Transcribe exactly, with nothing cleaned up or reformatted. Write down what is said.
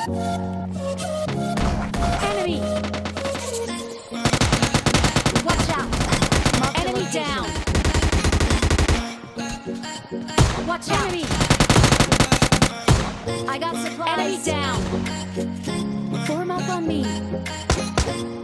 Enemy! Watch out! Enemy down! Watch out! Enemy! I got supplies! Enemy down! Form up on me!